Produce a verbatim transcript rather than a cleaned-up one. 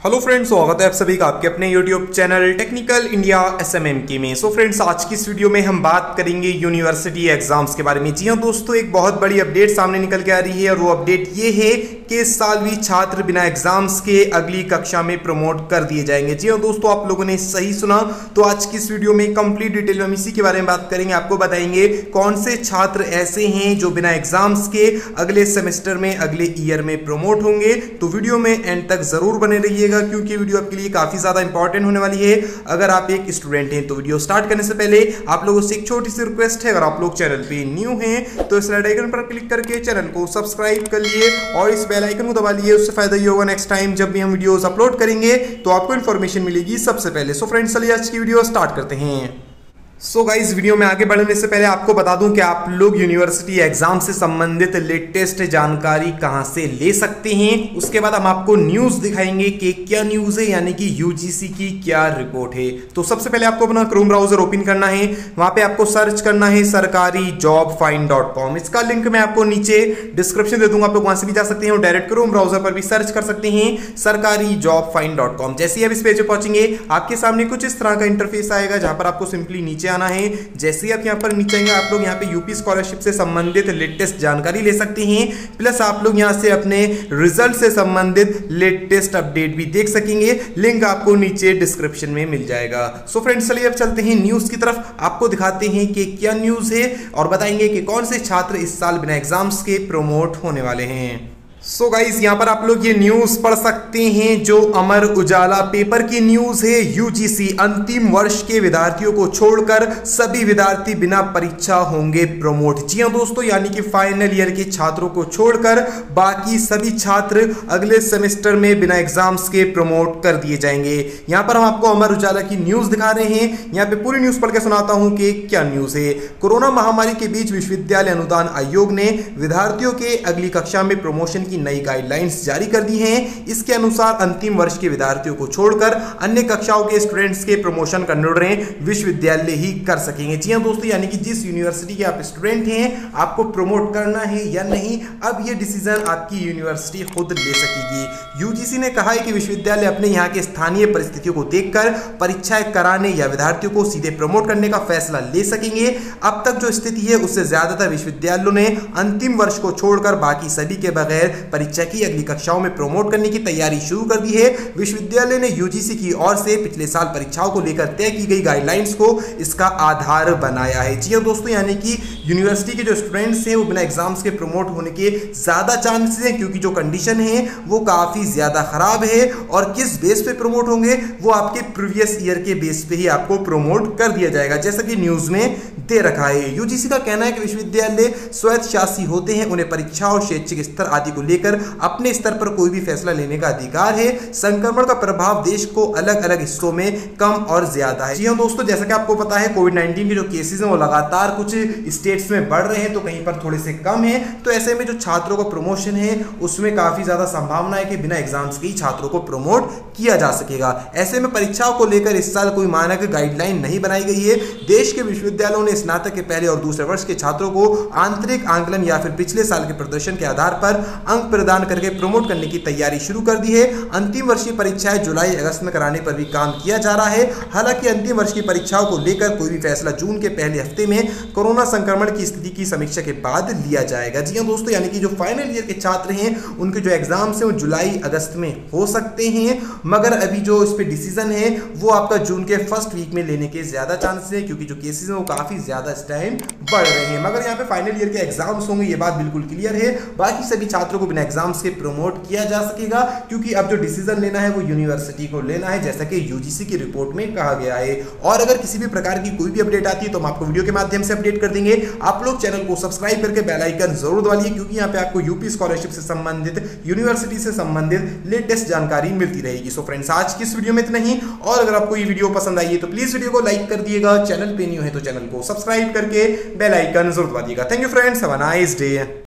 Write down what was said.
Hello friends, स्वागत है आप सभी का आपके अपने YouTube channel technical India SMMK में। सो फ्रेंड्स, आज की इस वीडियो में हम बात करेंगे यूनिवर्सिटी एग्जाम्स के बारे में। जी हाँ दोस्तों, एक बहुत बड़ी अपडेट सामने निकल के आ रही है और वो अपडेट ये है कि इस साल भी छात्र बिना एग्जाम्स के अगली कक्षा में प्रमोट कर दिए जाएंगे। जी हाँ दोस्तों, आप लोगों ने सही सुना। तो आज की इस वीडियो में कंप्लीट डिटेल में हम इसी के बारे में बात करेंगे। आपको बताएंगे कौन से छात्र ऐसे हैं जो बिना एग्जाम्स के अगले सेमेस्टर में अगले ईयर में प्रमोट होंगे। तो वीडियो में एंड तक जरूर बने रहिएगा क्योंकि वीडियो आपके लिए काफी ज्यादा इंपॉर्टेंट होने वाली है अगर आप एक स्टूडेंट हैं। तो वीडियो स्टार्ट करने से पहले आप लोगों से एक छोटी सी रिक्वेस्ट है, अगर आप लोग चैनल पे न्यू हैं तो इस रेड आइकन पर क्लिक करके चैनल को सब्सक्राइब कर लिए और इस बेल आइकन को दबा लिए। उससे फायदा ये होगा नेक्स्ट टाइम जब भी हम वीडियोस अपलोड करेंगे तो आपको इन्फॉर्मेशन मिलेगी सबसे पहले। सो फ्रेंड्स, चलिए आज की वीडियो स्टार्ट करते हैं। सो गाइज, वीडियो में आगे बढ़ने से पहले आपको बता दूं कि आप लोग यूनिवर्सिटी एग्जाम से संबंधित लेटेस्ट जानकारी कहां से ले सकते हैं। उसके बाद हम आपको न्यूज दिखाएंगे कि क्या न्यूज है, यानी कि यूजीसी की क्या रिपोर्ट है। तो सबसे पहले आपको अपना क्रोम ब्राउजर ओपन करना है। वहां पे आपको सर्च करना है सरकारी जॉब फाइंड डॉट कॉम। इसका लिंक मैं आपको नीचे डिस्क्रिप्शन दे दूंगा, आप लोग वहां से भी जा सकते हैं और डायरेक्ट क्रोम ब्राउजर पर भी सर्च कर सकते हैं सरकारी जॉब फाइंड डॉट कॉम। जैसे ही आप इस पेज पे पहुंचेंगे आपके सामने कुछ इस तरह का इंटरफेस आएगा जहां पर आपको सिंपली नीचे आना है। जैसे ही आप यहां पर नीचे आएंगे आप लोग यहां पे यूपी स्कॉलरशिप से संबंधित लेटेस्ट जानकारी ले सकते हैं, प्लस आप लोग यहां से अपने रिजल्ट से संबंधित लेटेस्ट अपडेट भी देख सकेंगे। लिंक आपको नीचे डिस्क्रिप्शन में मिल जाएगा। सो फ्रेंड्स, चलिए अब चलते हैं न्यूज की तरफ। आपको दिखाते हैं कि क्या न्यूज है और बताएंगे कि कौन से छात्र इस साल बिना एग्जाम्स के प्रमोट होने वाले हैं। सो so गाइज, यहां पर आप लोग ये न्यूज पढ़ सकते हैं जो अमर उजाला पेपर की न्यूज है। यूजीसी अंतिम वर्ष के विद्यार्थियों को छोड़कर सभी विद्यार्थी बिना परीक्षा होंगे प्रमोट। जी हां दोस्तों, यानी कि फाइनल ईयर के छात्रों को छोड़कर बाकी सभी छात्र अगले सेमेस्टर में बिना एग्जाम्स के प्रमोट कर दिए जाएंगे। यहां पर हम आपको अमर उजाला की न्यूज दिखा रहे हैं। यहां पे पूरी न्यूज पढ़ के सुनाता हूं कि क्या न्यूज है। कोरोना महामारी के बीच विश्वविद्यालय अनुदान आयोग ने विद्यार्थियों के अगली कक्षा में प्रमोशन की नई गाइडलाइंस जारी कर दी हैं। इसके अनुसार अंतिम वर्ष के विद्यार्थियों को छोड़कर अन्य कक्षाओं के स्टूडेंट्स के प्रमोशन का निर्णय विश्वविद्यालय ही कर सकेंगे। जी हां दोस्तों, यानी कि जिस यूनिवर्सिटी के आप स्टूडेंट हैं आपको प्रमोट करना है या नहीं, अब ये डिसीजन आपकी यूनिवर्सिटी खुद ले सकेगी। यूजीसी ने कहा है कि विश्वविद्यालय अपने यहाँ के स्थानीय परिस्थितियों को देखकर परीक्षाएं कराने या विद्यार्थियों को सीधे प्रमोट करने का फैसला ले सकेंगे। अब तक जो स्थिति है उससे ज्यादातर विश्वविद्यालयों ने अंतिम वर्ष को छोड़कर बाकी सभी के बगैर परीक्षा की अगली कक्षाओं में प्रमोट करने की तैयारी शुरू कर दी है। विश्वविद्यालय ने यूजीसी की ओर से पिछले साल परीक्षाओं को लेकर तय की गई गाइडलाइंस को इसका आधार बनाया है। जी हां दोस्तों, यानी कि यूनिवर्सिटी के जो स्टूडेंट्स हैं वो बिना एग्जाम्स के प्रमोट होने के ज्यादा चांसेस हैं क्योंकि जो कंडीशन है वो काफी ज्यादा खराब है। और किस बेस पे प्रमोट होंगे, वो आपके प्रीवियस ईयर के बेस पे ही आपको प्रमोट कर दिया जाएगा, जैसा कि न्यूज में दे रखा है। यूजीसी का कहना है कि विश्वविद्यालय स्वायत्तशासी होते हैं, उन्हें परीक्षा और शैक्षिक स्तर आदि को लेकर अपने स्तर पर कोई भी फैसला लेने का अधिकार है। संक्रमण का प्रभाव देश को अलग अलग हिस्सों में कम और ज्यादा है। जी हां दोस्तों, जैसा कि आपको पता है कोविड नाइनटीन के जो केसेस हैं वो लगातार कुछ स्टेट्स में बढ़ रहे हैं तो कहीं पर थोड़े से कम है। तो ऐसे में जो छात्रों का प्रमोशन है उसमें काफी ज्यादा संभावना है कि बिना एग्जाम्स के ही छात्रों को प्रमोट किया जा सकेगा। ऐसे में परीक्षाओं को लेकर इस साल कोई मानक गाइडलाइन नहीं बनाई गई है। देश के विश्वविद्यालयों ने स्नातक के पहले और दूसरे वर्ष के छात्रों को आंतरिक आंकलन या फिर पिछले साल के प्रदर्शन के आधार पर अंक प्रदान करके प्रमोट करने की तैयारी शुरू कर दी है। अंतिम वर्षीय परीक्षाएं जुलाई अगस्त में कराने पर भी काम किया जा रहा है। हालांकि अंतिम वर्ष की परीक्षाओं को लेकर कोई भी फैसला जून के पहले हफ्ते में कोरोना संक्रमण की स्थिति की समीक्षा के बाद लिया जाएगा। जी हां दोस्तों, यानी कि जो फाइनल ईयर के छात्र हैं उनके जो एग्जाम्स हैं वो जुलाई अगस्त में हो सकते हैं, मगर अभी जो इस पे डिसीजन है वो आपका जून के फर्स्ट वीक में लेने के ज्यादा चांसेस है क्योंकि जो केसेस हैं वो काफी ज्यादा इस टाइम बढ़ रहे हैं। मगर यहाँ पे फाइनल ईयर के एग्जाम्स होंगे, ये बात बिल्कुल क्लियर है। बाकी सभी छात्रों को बिना एग्जाम्स के प्रमोट किया जा सकेगा क्योंकि अब जो डिसीजन लेना है वो यूनिवर्सिटी को लेना है, जैसा कि यूजीसी की रिपोर्ट में कहा गया है। और अगर किसी भी प्रकार की कोई भी अपडेट आती है तो हम आपको वीडियो के माध्यम से अपडेट कर देंगे। आप लोग चैनल को सब्सक्राइब करके बेल आइकन जरूर दबाइए क्योंकि यहाँ पे आपको यूपी स्कॉलरशिप से संबंधित, यूनिवर्सिटी से संबंधित लेटेस्ट जानकारी मिलती रहेगी। सो फ्रेंड्स, आज की इस वीडियो में इतना ही। और अगर आपको ये वीडियो पसंद आई है तो प्लीज वीडियो को लाइक कर दिएगा। चैनल पे न्यू है तो चैनल को सब्सक्राइब करके बेल आइकन जरूर दबा दिएगा। Thank you friends, have a nice day.